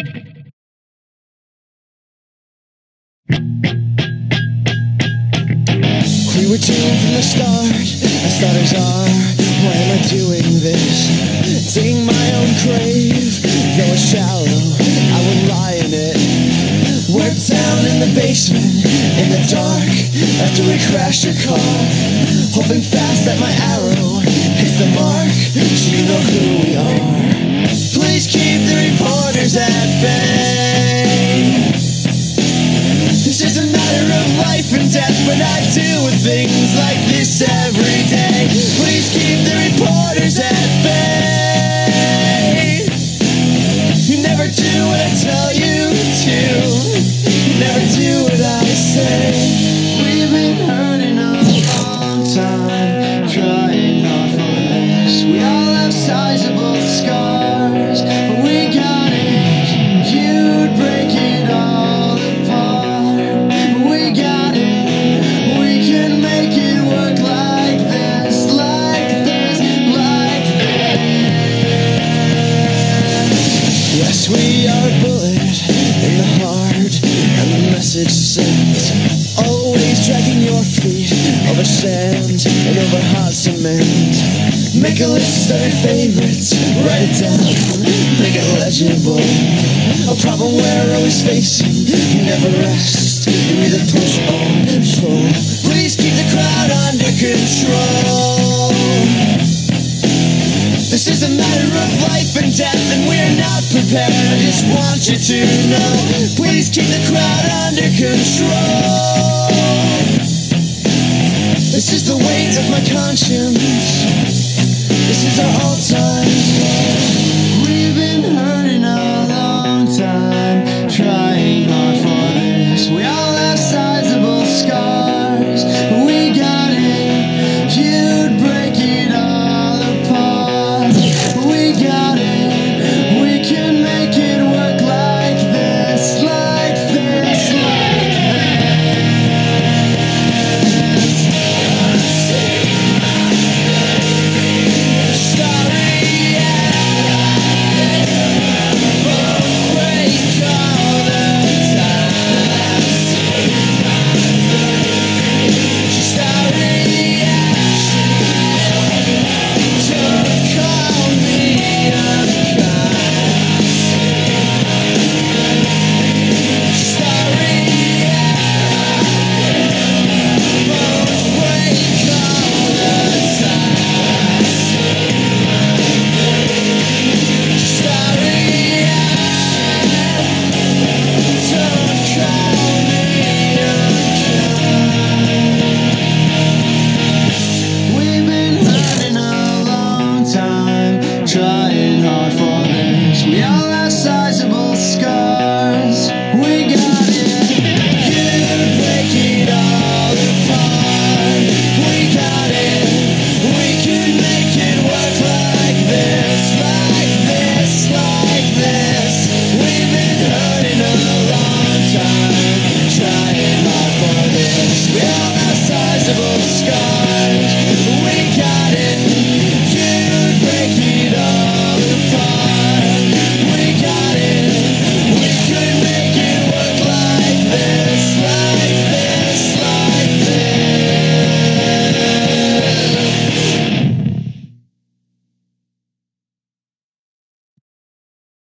We were doomed from the start, as starters are. Why am I doing this? Digging my own grave. Though it's shallow, I would lie in it. We're down in the basement, in the dark, after we crashed your car. Hoping fast that my arrow hits the mark, so you know who we are. Please keep the reporters at bay. This is a matter of life and death, but I deal with things like this every day. Please keep the reporters at bay. You never do what I tell you to. You never do what I say. We've been hurting a long time, crying off our this. We all have sizable scars, but we got it. You'd break it all apart, but we got it. We can make it work like this, like this, like this. Yes, we are a bullet in the heart, and the message sent. Always dragging your feet over sand and over hot cement. Make a list of your favorites, write it down, make it legible. A problem we're always facing, you never rest, you either push or pull. Please keep the crowd under control. This is a matter of life and death, and we're not prepared. I just want you to know. Please keep the crowd under control. This is the weight of my conscience. This is our all-time low.